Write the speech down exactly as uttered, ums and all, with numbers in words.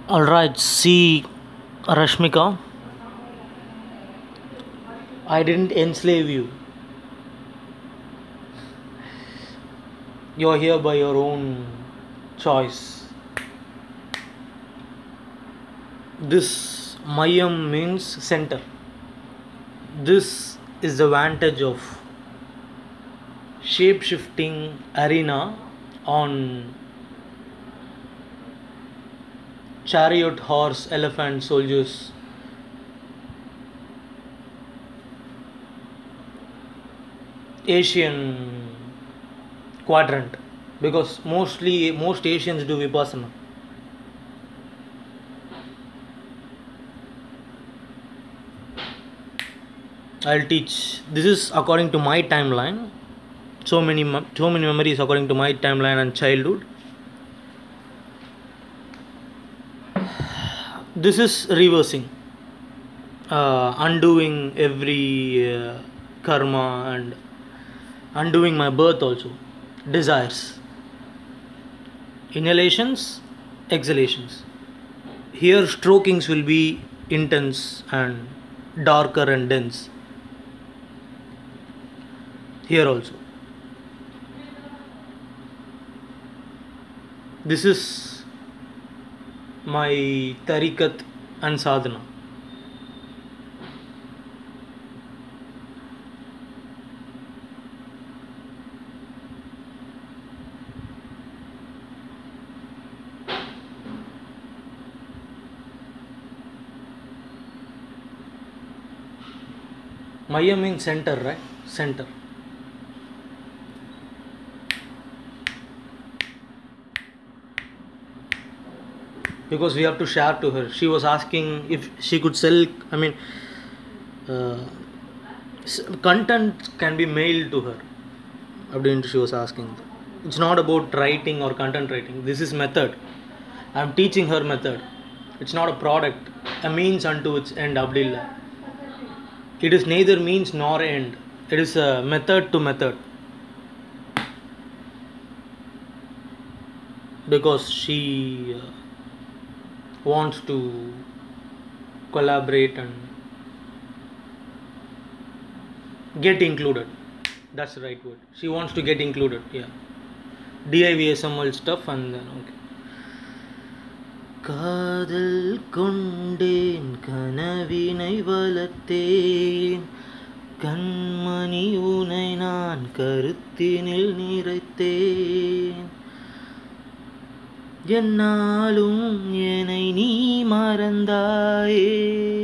Alright, see, Rashmika, I didn't enslave you. You're here by your own choice. This Mayam means center. This is the vantage of shape shifting arena on chariot, horse, elephant, soldiers. Asian quadrant, because mostly most Asians do Vipassana. I'll teach. This is according to my timeline. So many, so many memories according to my timeline and childhood. This is reversing, uh, undoing every uh, karma and undoing my birth also. Desires, inhalations, exhalations. Here, strokings will be intense and darker and dense. Here also. This is my tarikat and sadhana. Maya means center, right? Center. Because we have to share to her. She was asking if she could sell, I mean, uh, content can be mailed to her. She was asking. It's not about writing or content writing. This is method. I'm teaching her method. It's not a product, a means unto its end. Abdullah. It is neither means nor end. It is a method to method. Because she uh, wants to collaborate and get included. That's the right word. She wants to get included. Yeah. D I V S M L stuff and then okay. காதல் கொண்டேன் கனவினை வளர்த்தேன் கண்மணி உனை நான் கருத்தினில் நிறைத்தேன் என்னாலும் என்னை நீ மறந்தாயே